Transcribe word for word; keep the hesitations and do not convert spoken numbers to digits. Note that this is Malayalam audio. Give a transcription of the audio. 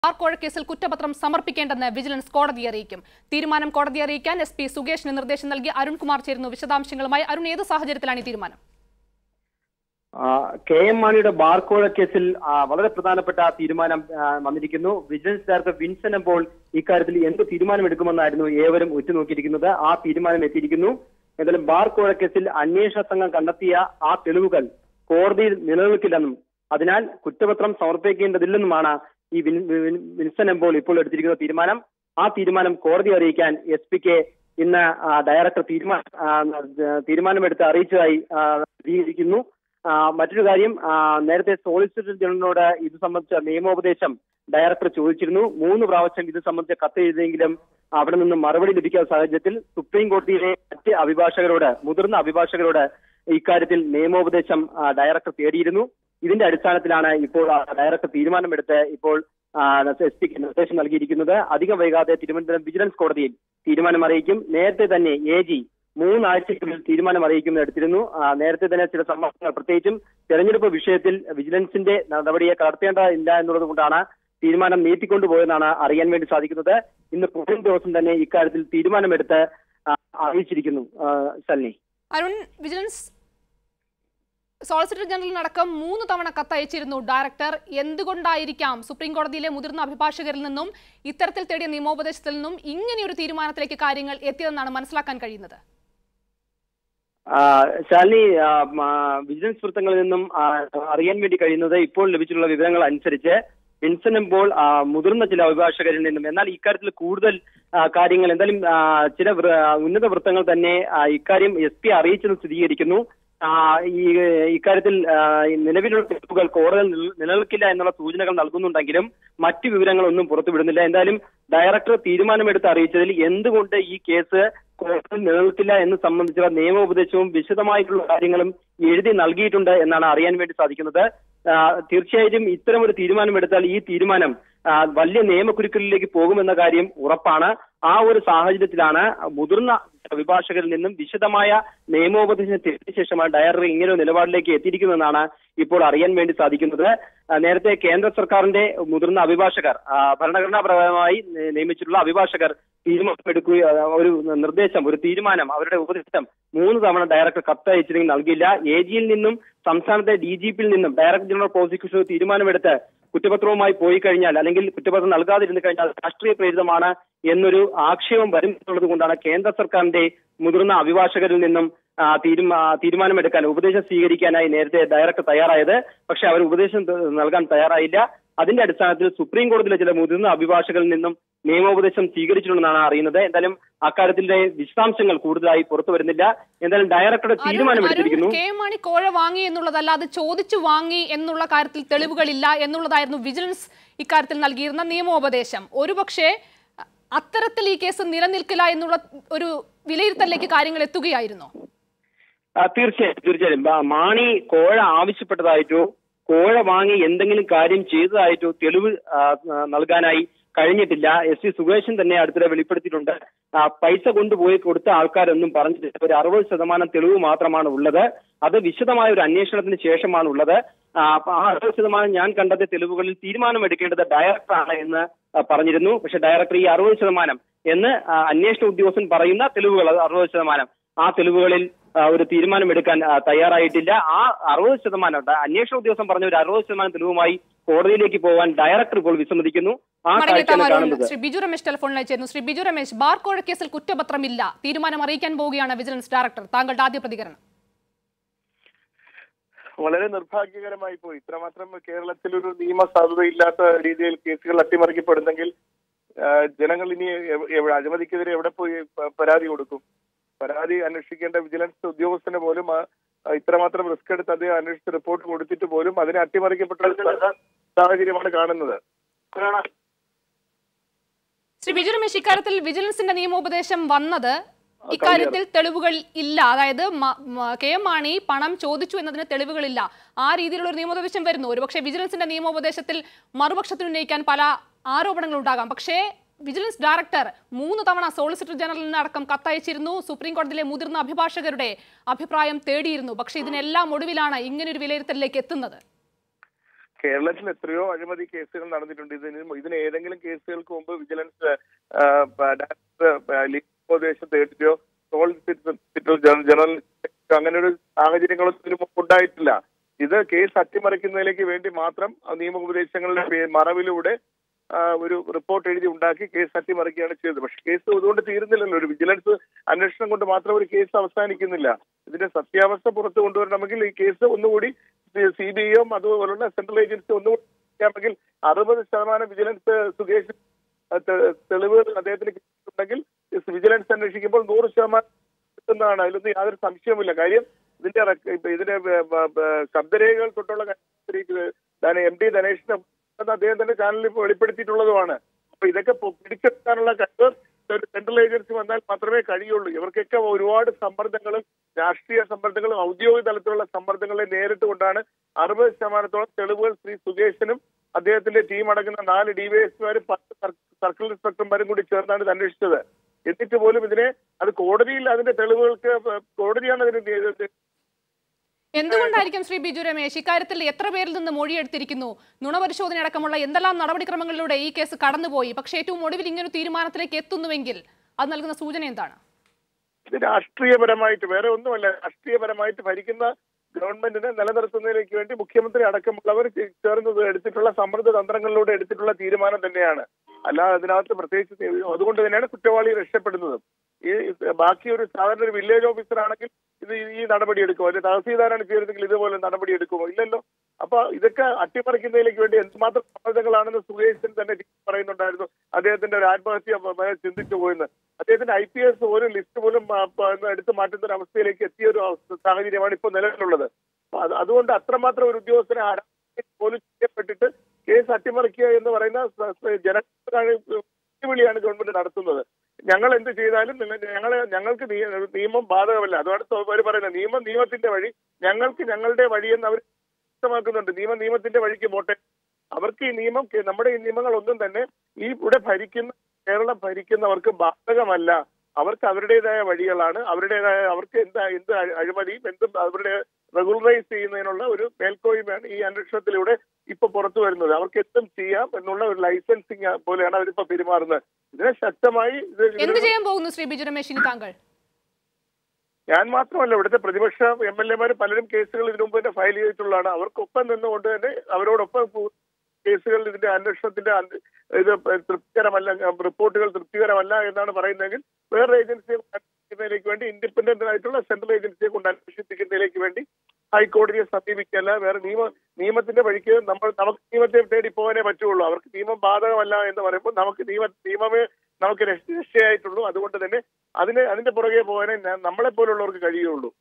ബാർക്കോഴ കേസിൽ കുറ്റപത്രം സമർപ്പിക്കേണ്ടെന്ന് വിജിലൻസ് കോടതിയെ അറിയിക്കും. തീരുമാനം കോടതിയെ അറിയിക്കാൻ എസ് പി സുകേഷിന് നിർദ്ദേശം നൽകി അരുൺകുമാർ ചേരുന്നു. വിശദാംശങ്ങളുമായി അരുൺ, ഏത് സാഹചര്യത്തിലാണ് ഈ തീരുമാനം? കെ എം മാണിയുടെ ബാർക്കോഴ കേസിൽ വളരെ പ്രധാനപ്പെട്ട തീരുമാനം വന്നിരിക്കുന്നു. വിജിലൻസ് ഡയറക്ടർ വിൻസൻ എപ്പോൾ ഇക്കാര്യത്തിൽ എന്ത് തീരുമാനമെടുക്കുമെന്നായിരുന്നു ഏവരും ഉറ്റുനോക്കിയിരിക്കുന്നത്. ആ തീരുമാനം എത്തിയിരിക്കുന്നു. എന്തായാലും ബാർക്കോഴ കേസിൽ അന്വേഷണ സംഘം കണ്ടെത്തിയ ആ തെളിവുകൾ കോടതിയിൽ നിലനിൽക്കില്ലെന്നും അതിനാൽ കുറ്റപത്രം സമർപ്പിക്കേണ്ടതില്ലെന്നുമാണ് ഈ വിൻസൻ എമ്പോൾ ഇപ്പോൾ എടുത്തിരിക്കുന്ന തീരുമാനം. ആ തീരുമാനം കോടതിയെ അറിയിക്കാൻ എസ് പിക്ക് ഇന്ന് ഡയറക്ടർ തീരുമാനം തീരുമാനമെടുത്ത് അറിയിച്ചതായി സ്ഥിരീകരിക്കുന്നു. മറ്റൊരു കാര്യം, നേരത്തെ സോളിസിറ്റർ ജനറലിനോട് ഇത് സംബന്ധിച്ച നിയമോപദേശം ഡയറക്ടർ ചോദിച്ചിരുന്നു. മൂന്ന് പ്രാവശ്യം ഇത് സംബന്ധിച്ച കത്ത് എഴുതിയെങ്കിലും അവിടെ നിന്ന് മറുപടി ലഭിക്കാത്ത സാഹചര്യത്തിൽ സുപ്രീം കോടതിയിലെ മറ്റ് അഭിഭാഷകരോട് മുതിർന്ന അഭിഭാഷകരോട് ഇക്കാര്യത്തിൽ നിയമോപദേശം ഡയറക്ടർ തേടിയിരുന്നു. ഇതിന്റെ അടിസ്ഥാനത്തിലാണ് ഇപ്പോൾ ഡയറക്ടർ തീരുമാനമെടുത്ത് ഇപ്പോൾ എസ് പിക്ക് നിർദ്ദേശം നൽകിയിരിക്കുന്നത്. അധികം വൈകാതെ തിരുവനന്തപുരം വിജിലൻസ് കോടതിയിൽ തീരുമാനം അറിയിക്കും. നേരത്തെ തന്നെ എ ജി മൂന്നാഴ്ചയ്ക്കുള്ളിൽ തീരുമാനം അറിയിക്കുമെന്ന് എടുത്തിരുന്നു. നേരത്തെ തന്നെ ചില സമ്മർദ്ദങ്ങൾ, പ്രത്യേകിച്ചും തെരഞ്ഞെടുപ്പ് വിഷയത്തിൽ വിജിലൻസിന്റെ നടപടിയെ കടത്തേണ്ടതില്ല എന്നുള്ളത് കൊണ്ടാണ് തീരുമാനം നീട്ടിക്കൊണ്ടുപോയെന്നാണ് അറിയാൻ വേണ്ടി സാധിക്കുന്നത്. ഇന്ന് പോളിംഗ് ദിവസം തന്നെ ഇക്കാര്യത്തിൽ തീരുമാനമെടുത്ത് അറിയിച്ചിരിക്കുന്നു. സൽനി, അരുൺ, വിജിലൻസ് സോളിസിറ്റർ ജനറലിനടക്കം മൂന്ന് തവണ കത്തയച്ചിരുന്നു ഡയറക്ടർ. എന്തുകൊണ്ടായിരിക്കാം സുപ്രീം കോടതിയിലെ മുതിർന്ന അഭിഭാഷകരിൽ നിന്നും ഇത്തരത്തിൽ തേടിയ നിയമോപദേശത്തിൽ നിന്നും ഇങ്ങനെയൊരു തീരുമാനത്തിലേക്ക് കാര്യങ്ങൾ എത്തിയതെന്നാണ് മനസ്സിലാക്കാൻ കഴിയുന്നത്? ശാലിനി, വിജിലൻസ് വൃത്തങ്ങളിൽ നിന്നും അറിയാൻ വേണ്ടി കഴിയുന്നത് ഇപ്പോൾ ലഭിച്ചിട്ടുള്ള വിവരങ്ങൾ അനുസരിച്ച് വിൻസൻ എമ്പോൾ മുതിർന്ന ചില അഭിഭാഷകരിൽ നിന്നും, എന്നാൽ ഇക്കാര്യത്തിൽ കൂടുതൽ കാര്യങ്ങൾ എന്തായാലും ചില ഉന്നത വൃത്തങ്ങൾ തന്നെ ഇക്കാര്യം എസ് പി അറിയിച്ചെന്ന് സ്ഥിരീകരിക്കുന്നു. ഈ ഇക്കാര്യത്തിൽ നിലവിലുള്ള തെളിവുകൾ കോടതിയിൽ നിലനിൽക്കില്ല എന്നുള്ള സൂചനകൾ നൽകുന്നുണ്ടെങ്കിലും മറ്റു വിവരങ്ങളൊന്നും പുറത്തുവിടുന്നില്ല. എന്തായാലും ഡയറക്ടർ തീരുമാനമെടുത്ത് അറിയിച്ചതിൽ എന്തുകൊണ്ട് ഈ കേസ് കോടതിയിൽ നിലനിൽക്കില്ല എന്ന് സംബന്ധിച്ചുള്ള നിയമോപദേശവും വിശദമായിട്ടുള്ള കാര്യങ്ങളും എഴുതി നൽകിയിട്ടുണ്ട് എന്നാണ് അറിയാൻ വേണ്ടി സാധിക്കുന്നത്. തീർച്ചയായും ഇത്തരമൊരു തീരുമാനമെടുത്താൽ ഈ തീരുമാനം വലിയ നിയമക്കുരുക്കളിലേക്ക് പോകുമെന്ന കാര്യം ഉറപ്പാണ്. ആ ഒരു സാഹചര്യത്തിലാണ് മുതിർന്ന അഭിഭാഷകരിൽ നിന്നും വിശദമായ നിയമോപദേശം തേടിയ ശേഷമാണ് ഡയറക്ടർ ഇങ്ങനെ നിലപാടിലേക്ക് എത്തിയിരിക്കുന്നതെന്നാണ് ഇപ്പോൾ അറിയാൻ വേണ്ടി സാധിക്കുന്നത്. നേരത്തെ കേന്ദ്ര സർക്കാരിന്റെ മുതിർന്ന അഭിഭാഷകർ, ഭരണഘടനാപരമായി നിയമിച്ചിട്ടുള്ള അഭിഭാഷകർ തീരുമാനമെടുക്കുക ഒരു നിർദ്ദേശം ഒരു തീരുമാനം അവരുടെ ഉപദേശം മൂന്ന് തവണ ഡയറക്ടർ കത്തയച്ചില്ലെങ്കിൽ നൽകില്ല. എ ജിയിൽ നിന്നും സംസ്ഥാനത്തെ ഡി ജി പിയിൽ നിന്നും ഡയറക്ടർ ജനറൽ പ്രോസിക്യൂഷൻ തീരുമാനമെടുത്ത് കുറ്റപത്രവുമായി പോയി കഴിഞ്ഞാൽ അല്ലെങ്കിൽ കുറ്റപത്രം നൽകാതിരുന്നു കഴിഞ്ഞാൽ രാഷ്ട്രീയ പ്രേരിതമാണ് എന്നൊരു ആക്ഷേപം വരുന്നുള്ളത് കൊണ്ടാണ് കേന്ദ്ര സർക്കാരിന്റെ മുതിർന്ന അഭിഭാഷകരിൽ നിന്നും തീരുമാനമെടുക്കാൻ ഉപദേശം സ്വീകരിക്കാനായി നേരത്തെ ഡയറക്ടർ തയ്യാറായത്. പക്ഷെ അവർ ഉപദേശം നൽകാൻ തയ്യാറായില്ല. അതിന്റെ അടിസ്ഥാനത്തിൽ സുപ്രീം കോടതിയിലെ ചില മുതിർന്ന അഭിഭാഷകരിൽ നിന്നും നിയമോപദേശം സ്വീകരിച്ചിട്ടുണ്ടെന്നാണ് അറിയുന്നത്. എന്തായാലും അക്കാര്യത്തിന്റെ വിശദാംശങ്ങൾ കൂടുതലായി പുറത്തു വരുന്നില്ല. എന്തായാലും ഡയറക്ടറുടെ തീരുമാനമെടുത്തിരിക്കുന്നു. കെ എം മാണി കോഴ വാങ്ങി എന്നുള്ളതല്ല, അത് ചോദിച്ചു വാങ്ങി എന്നുള്ള കാര്യത്തിൽ തെളിവുകളില്ല എന്നുള്ളതായിരുന്നു വിജിലൻസ് ഇക്കാര്യത്തിൽ നൽകിയിരുന്ന നിയമോപദേശം. ഒരുപക്ഷെ അത്തരത്തിൽ ഈ കേസ് നിലനിൽക്കില്ല എന്നുള്ള ഒരു വിലയിരുത്തലിലേക്ക് കാര്യങ്ങൾ എത്തുകയായിരുന്നു. തീർച്ചയായും തീർച്ചയായും മാണി കോഴ ആവശ്യപ്പെട്ടതായിട്ടോ കോഴ വാങ്ങി എന്തെങ്കിലും കാര്യം ചെയ്തതായിട്ടോ തെളിവ് നൽകാനായി കഴിഞ്ഞിട്ടില്ല. എസ് സി സുകേശൻ തന്നെ അടുത്തിടെ വെളിപ്പെടുത്തിയിട്ടുണ്ട്. പൈസ കൊണ്ടുപോയി കൊടുത്ത ആൾക്കാരൊന്നും പറഞ്ഞിട്ടില്ല. ഒരു അറുപത് ശതമാനം തെളിവ് മാത്രമാണ് ഉള്ളത്. അത് വിശദമായ ഒരു അന്വേഷണത്തിന് ശേഷമാണ് ഉള്ളത്. ആ അറുപത് ശതമാനം ഞാൻ കണ്ടെത്തിയ തെളിവുകളിൽ തീരുമാനമെടുക്കേണ്ടത് ഡയറക്ടറാണ് എന്ന് പറഞ്ഞിരുന്നു. പക്ഷെ ഡയറക്ടർ ഈ അറുപത് ശതമാനം എന്ന് അന്വേഷണ ഉദ്യോഗസ്ഥൻ പറയുന്ന തെളിവുകൾ അറുപത് ശതമാനം ആ തെളിവുകളിൽ ഒരു തീരുമാനമെടുക്കാൻ തയ്യാറായിട്ടില്ല. ആ അറുപത് ശതമാനം അന്വേഷണ ഉദ്യോഗസ്ഥൻ പറഞ്ഞ ഒരു അറുപത് ശതമാനം തെളിവുമായി കോടതിയിലേക്ക് പോകാൻ ഡയറക്ടർ ഇപ്പോൾ വിസമ്മതിക്കുന്നു. ആ കാഴ്ചയാണ് കാണുന്നത്. ശ്രീ ബിജു രമേശ് ടെലിഫോണിൽ ചേരുന്നു. ശ്രീ ബിജു രമേശ്, ബാർക്കോഴ കേസിൽ കുറ്റപത്രമില്ല, തീരുമാനം അറിയിക്കാൻ പോവുകയാണ് വിജിലൻസ് ഡയറക്ടർ. താങ്കളുടെ ആദ്യ പ്രതികരണം? വളരെ നിർഭാഗ്യകരമായി പോയി. ഇത്രമാത്രം കേരളത്തിൽ ഒരു നിയമ സാധുതയില്ലാത്ത രീതിയിൽ കേസുകൾ അട്ടിമറിക്കപ്പെടുന്നെങ്കിൽ ജനങ്ങൾ ഇനി അഴിമതിക്കെതിരെ എവിടെ പോയി പരാതി കൊടുക്കും? പരാതി അന്വേഷിക്കേണ്ട വിജിലൻസ് ഉദ്യോഗസ്ഥന് പോലും ഇത്രമാത്രം റിസ്ക് എടുത്ത് അദ്ദേഹം അന്വേഷിച്ച് റിപ്പോർട്ട് കൊടുത്തിട്ട് പോലും അതിനെ അട്ടിമറിക്കപ്പെട്ട സാഹചര്യമാണ് കാണുന്നത്. ശ്രീ ബിജു രമേശ്, ഇക്കാര്യത്തിൽ വിജിലൻസിന്റെ നിയമോപദേശം വന്നത് ഇക്കാര്യത്തിൽ തെളിവുകൾ ഇല്ല, അതായത് കെ എം മാണി പണം ചോദിച്ചു എന്നതിന് തെളിവുകളില്ല, ആ രീതിയിലുള്ള ഒരു നിയമോപദേശം വരുന്നു. ഒരുപക്ഷെ വിജിലൻസിന്റെ നിയമോപദേശത്തിൽ മറുപക്ഷത്തിന് ഉന്നയിക്കാൻ പല ആരോപണങ്ങൾ ഉണ്ടാകാം. പക്ഷേ വിജിലൻസ് ഡയറക്ടർ മൂന്ന് തവണ സോളിസിറ്റർ ജനറലിന് അടക്കം കത്തയച്ചിരുന്നു. സുപ്രീം കോടതിയിലെ മുതിർന്ന അഭിഭാഷകരുടെ അഭിപ്രായം തേടിയിരുന്നു. പക്ഷെ ഇതിനെല്ലാം ഒടുവിലാണ് ഇങ്ങനൊരു വിലയിരുത്തലിലേക്ക് എത്തുന്നത്. കേരളത്തിൽ എത്രയോ അഴിമതി കേസുകൾ നടന്നിട്ടുണ്ട്. ഇതിന് ഇതിന് ഏതെങ്കിലും കേസുകൾക്ക് മുമ്പ് വിജിലൻസ് ഉപദേശം തേടിയോ സോളിസിറ്റർ ജനറൽ അങ്ങനെ ഒരു സാഹചര്യങ്ങളൊന്നും ഇതിനു മുമ്പ് ഉണ്ടായിട്ടില്ല. ഇത് കേസ് അട്ടിമറിക്കുന്നതിലേക്ക് വേണ്ടി മാത്രം നിയമോപദേശങ്ങളുടെ മറവിലൂടെ ഒരു റിപ്പോർട്ട് എഴുതി ഉണ്ടാക്കി കേസ് അട്ടിമറിക്കുകയാണ് ചെയ്തത്. പക്ഷെ കേസ് അതുകൊണ്ട് തീരുന്നില്ലല്ലോ. ഒരു വിജിലൻസ് അന്വേഷണം കൊണ്ട് മാത്രം ഒരു കേസ് അവസാനിക്കുന്നില്ല. ഇതിന്റെ സത്യാവസ്ഥ പുറത്തു കൊണ്ടുവരണമെങ്കിൽ ഈ കേസ് ഒന്നുകൂടി സി ബി ഐയും അതുപോലുള്ള സെൻട്രൽ ഏജൻസി ഒന്നുകൂടി ചെയ്യാമെങ്കിൽ അറുപത് ശതമാനം വിജിലൻസ് സുകേഷ് തെളിവുകൾ അദ്ദേഹത്തിന് കിട്ടുന്നുണ്ടെങ്കിൽ വിജിലൻസ് അന്വേഷിക്കുമ്പോൾ നൂറ് ശതമാനം കിട്ടുന്നതാണ്. അതിലൊന്നും യാതൊരു സംശയവുമില്ല. കാര്യം ഇതിന്റെ ഇതിന്റെ ശബ്ദരേഖകൾ തൊട്ടുള്ള എം ഡി ധനേഷിനെ അദ്ദേഹം തന്നെ ചാനലിൽ വെളിപ്പെടുത്തിയിട്ടുള്ളതുമാണ്. അപ്പൊ ഇതൊക്കെ പിടിച്ചെടുക്കാനുള്ള കഴിവ് ഒരു സെൻട്രൽ ഏജൻസി വന്നാൽ മാത്രമേ കഴിയുള്ളൂ. ഇവർക്കൊക്കെ ഒരുപാട് സമ്മർദ്ദങ്ങളും രാഷ്ട്രീയ സമ്മർദ്ദങ്ങളും ഔദ്യോഗിക തലത്തിലുള്ള സമ്മർദ്ദങ്ങളെ നേരിട്ട് കൊണ്ടാണ് അറുപത് ശതമാനത്തോളം തെളിവുകൾ ശ്രീ സുകേഷിനും അദ്ദേഹത്തിന്റെ ടീം അടങ്ങുന്ന നാല് ഡിവൈഎസ്പിമാരും പത്ത് സർക്കിൾ ഇൻസ്പെക്ടർമാരും കൂടി ചേർന്നാണ് ഇത് അന്വേഷിച്ചത്. എന്നിട്ട് പോലും ഇതിനെ അത് കോടതിയിൽ അതിന്റെ തെളിവുകൾക്ക് കോടതിയാണ് അതിന്. എന്തുകൊണ്ടായിരിക്കും ശ്രീ ബിജു രമേശ് ഇക്കാര്യത്തിൽ എത്ര പേരിൽ നിന്ന് മൊഴിയെടുത്തിരിക്കുന്നു, നുണപരിശോധന അടക്കമുള്ള എന്തെല്ലാം നടപടിക്രമങ്ങളിലൂടെ ഈ കേസ് കടന്നുപോയി, പക്ഷേ ഏറ്റവും ഒടുവിൽ ഇങ്ങനെ തീരുമാനത്തിലേക്ക് എത്തുന്നുവെങ്കിൽ അത് നൽകുന്ന സൂചന എന്താണ്? ഇത് രാഷ്ട്രീയപരമായിട്ട് വേറെ ഒന്നുമല്ല. രാഷ്ട്രീയപരമായിട്ട് ഭരിക്കുന്ന ഗവൺമെന്റിനെ നിലനിർത്തുന്നതിലേക്ക് വേണ്ടി മുഖ്യമന്ത്രി അടക്കമുള്ളവർ ചേർന്ന് എടുത്തിട്ടുള്ള സമ്മർദ്ദ തന്ത്രങ്ങളിലൂടെ എടുത്തിട്ടുള്ള തീരുമാനം തന്നെയാണ്. അല്ലാതെ അതിനകത്ത് പ്രത്യേകിച്ച് അതുകൊണ്ട് തന്നെയാണ് കുറ്റവാളി രക്ഷപ്പെടുന്നത്. ഈ ബാക്കി ഒരു സാധാരണ ഒരു വില്ലേജ് ഓഫീസർ ആണെങ്കിൽ ഇത് ഈ നടപടി എടുക്കുമോ, അല്ലെങ്കിൽ തഹസീൽദാരാണ് ചെയ്തിരുന്നെങ്കിൽ ഇതുപോലെ നടപടി എടുക്കുമോ? ഇല്ലല്ലോ. അപ്പൊ ഇതൊക്കെ അട്ടിമറിക്കുന്നതിലേക്ക് വേണ്ടി എന്തുമാത്രം സമ്മർദ്ദങ്ങളാണെന്ന് സുകേശൻ തന്നെ പറയുന്നുണ്ടായിരുന്നു. അദ്ദേഹത്തിന്റെ ഒരു ആത്മഹത്യ ചിന്തിച്ചു പോയെന്ന്. അദ്ദേഹത്തിന്റെ ഐ പി എസ് ഒരു ലിസ്റ്റ് പോലും എടുത്തു മാറ്റുന്ന ഒരു അവസ്ഥയിലേക്ക് എത്തിയ ഒരു സാഹചര്യമാണ് ഇപ്പോൾ നിലവിലുള്ളത്. അതുകൊണ്ട് അത്രമാത്രം ഒരു ഉദ്യോഗസ്ഥനെ പോലും ചെയ്യപ്പെട്ടിട്ട് കേസ് അട്ടിമറിക്കുക എന്ന് പറയുന്ന ജനവിളിയാണ് ഗവൺമെന്റ് നടത്തുന്നത്. ഞങ്ങൾ എന്ത് ചെയ്താലും ഞങ്ങളെ ഞങ്ങൾക്ക് നിയമം ബാധകമല്ല. അതാണ് അവർ പറയുന്നത്. നിയമം നിയമത്തിന്റെ വഴി, ഞങ്ങൾക്ക് ഞങ്ങളുടെ വഴിയെന്ന് അവർ വ്യക്തമാക്കുന്നുണ്ട്. നിയമം നിയമത്തിന്റെ വഴിക്ക് പോട്ടെ. അവർക്ക് ഈ നിയമം നമ്മുടെ ഈ നിയമങ്ങളൊന്നും തന്നെ ഈ ഇവിടെ ഭരിക്കുന്ന കേരളം ഭരിക്കുന്നവർക്ക് ബാധകമല്ല. അവർക്ക് അവരുടേതായ വഴികളാണ്. അവരുടേതായ അവർക്ക് എന്താ എന്ത് അഴിമതിയും എന്തും അവരുടെ റെഗുലറൈസ് ചെയ്യുന്നതിനുള്ള ഒരു മേൽക്കോയ്മയാണ് ഈ അന്വേഷണത്തിലൂടെ ഇപ്പൊ പുറത്തു വരുന്നത്. അവർക്ക് എന്തും ചെയ്യാം എന്നുള്ള ഒരു ലൈസൻസിങ് പോലെയാണ് അവരിപ്പോ പെരുമാറുന്നത്. ഇതിനെ ശക്തമായി എന്ത് ചെയ്യാൻ പോകുന്നു ശ്രീ ബിജു രമേശ് ഇനി താങ്കൾ? ഞാൻ മാത്രമല്ല, ഇവിടുത്തെ പ്രതിപക്ഷ എം എൽ എമാർ പലരും കേസുകൾ ഇതിനു മുമ്പ് തന്നെ ഫയൽ ചെയ്തിട്ടുള്ളതാണ്. അവർക്കൊപ്പം നിന്നുകൊണ്ട് തന്നെ അവരോടൊപ്പം കേസുകൾ ഇതിന്റെ അന്വേഷണത്തിന്റെ ഇത് തൃപ്തികരമല്ല, റിപ്പോർട്ടുകൾ തൃപ്തികരമല്ല എന്നാണ് പറയുന്നതെങ്കിൽ വേറെ ഏജൻസിയെ അന്വേഷിക്കുന്നതിലേക്ക് വേണ്ടി ഇൻഡിപെൻഡന്റ് ആയിട്ടുള്ള സെൻട്രൽ ഏജൻസിയെ കൊണ്ട് അന്വേഷിപ്പിക്കുന്നതിലേക്ക് വേണ്ടി ഹൈക്കോടതിയെ സമീപിക്കല്ല. വേറെ നിയമ നിയമത്തിന്റെ വഴിക്ക് നമ്മൾ നമുക്ക് നിയമത്തെ തേടി പോകാനേ പറ്റുള്ളൂ. അവർക്ക് നിയമം ബാധകമല്ല എന്ന് പറയുമ്പോൾ നമുക്ക് നിയമ നിയമമേ നമുക്ക് രക്ഷയായിട്ടുള്ളൂ. അതുകൊണ്ട് തന്നെ അതിന് അതിന്റെ പുറകെ പോകാനേ നമ്മളെ പോലുള്ളവർക്ക് കഴിയുള്ളൂ.